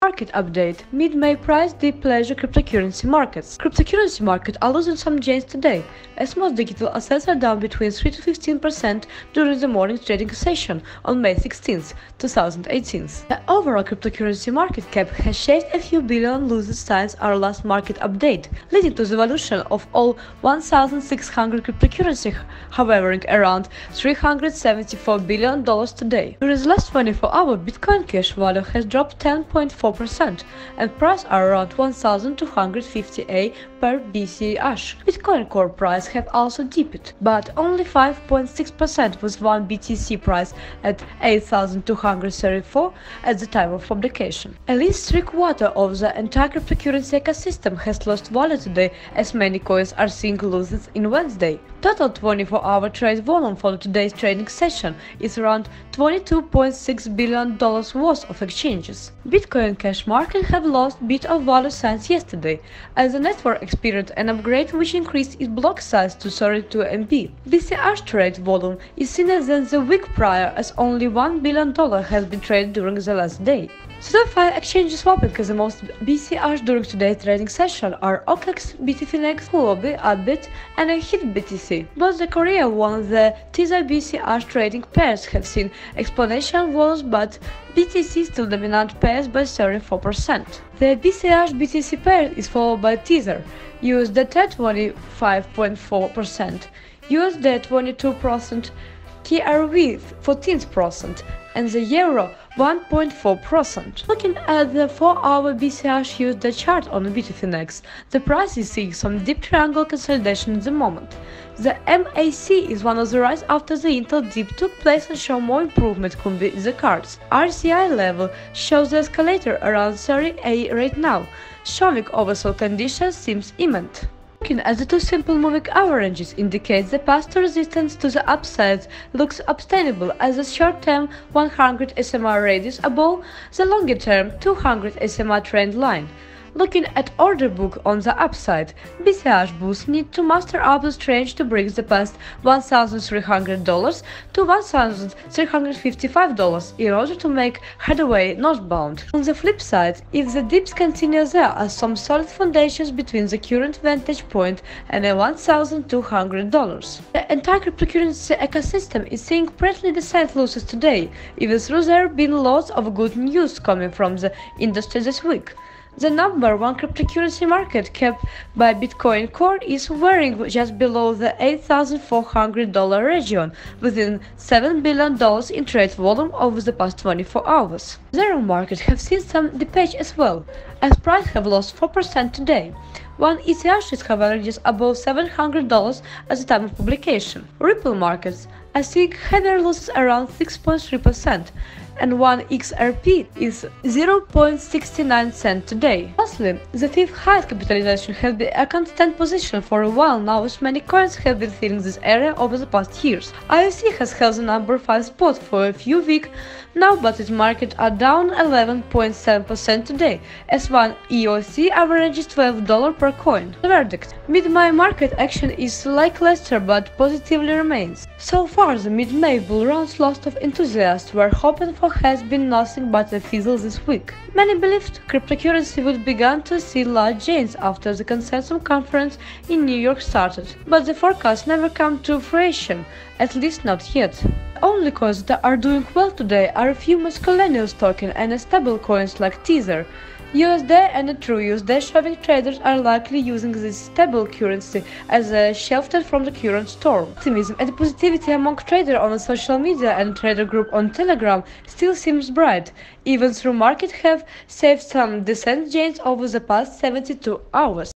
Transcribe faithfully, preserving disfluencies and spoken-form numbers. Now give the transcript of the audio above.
Market update. Mid-May price dip pleasure cryptocurrency markets. Cryptocurrency market are losing some gains today, as most digital assets are down between three to fifteen percent during the morning trading session on May sixteenth, two thousand eighteen. The overall cryptocurrency market cap has shaved a few billion losses since our last market update, leading to the valuation of all one thousand six hundred cryptocurrency hovering around three hundred seventy-four billion dollars today. During the last twenty-four hours, Bitcoin Cash value has dropped ten point four percent and price are around one thousand two hundred fifty-eight per B C H. Bitcoin Core price have also dipped, but only five point six percent with one B T C price at eight thousand two hundred thirty-four at the time of publication. At least three quarters of the entire cryptocurrency ecosystem has lost value today, as many coins are seeing losses in Wednesday. Total twenty-four hour trade volume for today's trading session is around twenty-two point six billion dollars worth of exchanges. Bitcoin Cash market have lost bit of value since yesterday, as the network experienced an upgrade which increased its block size to thirty-two megabytes. B C H trade volume is thinner than the week prior, as only one billion dollars has been traded during the last day. The top five exchanges swapping the most B C H during today's trading session are Okex, Bitfinex, Huobi, Upbit, and Hitbtc. Both the Korea one the tether B C H trading pairs have seen exponential volumes, but B T C still dominant pairs by thirty-four percent. The B C H B T C pair is followed by tether, U S D T twenty-five point four percent, U S D twenty-two percent, T R V fourteen percent, and the euro one point four percent. Looking at the four hour B C H U S D chart on Bitfinex, the price is seeing some deep triangle consolidation at the moment. The M A C is one of the rise after the Intel dip took place and show more improvement could be in the cards. R C I level shows the escalator around thirty-eight right now, showing oversold conditions seems imminent. Looking at the two simple moving averages indicates the past resistance to the upside looks obtainable as the short-term one hundred S M R radius above the longer-term two hundred S M R trend line. Looking at order book on the upside, B C H bulls need to master up the range to break the past one thousand three hundred dollars to one thousand three hundred fifty-five dollars in order to make headway northbound. On the flip side, if the dips continue, there are some solid foundations between the current vantage point and one thousand two hundred dollars. The entire cryptocurrency ecosystem is seeing pretty decent losses today, even though there have been lots of good news coming from the industry this week. The number one cryptocurrency market cap by Bitcoin Core is hovering just below the eight thousand four hundred dollars region, within seven billion dollars in trade volume over the past twenty-four hours. The euro market have seen some depage as well, as price have lost four percent today. One E T H is hovering just above seven hundred dollars at the time of publication. Ripple markets are seeing heavier losses around six point three percent, and one X R P is zero point six nine cents today. Lastly, the fifth highest capitalization has been a constant position for a while now, as many coins have been filling this area over the past years. I O C has held the number five spot for a few weeks now, but its market are down eleven point seven percent today, as one E O C averages twelve dollars per coin. The verdict: mid-May market action is lackluster but positively remains. So far, the mid-May bull run's lost of enthusiasts were hoping for has been nothing but a fizzle this week. Many believed cryptocurrency would begin to see large gains after the consensus conference in New York started, but the forecast never came to fruition, at least not yet. The only coins that are doing well today are a few miscellaneous tokens and stable coins like Tether. U S D and a true U S D shoving traders are likely using this stable currency as a shelter from the current storm. Optimism and positivity among traders on social media and trader group on Telegram still seems bright, even though market have saved some decent gains over the past seventy-two hours.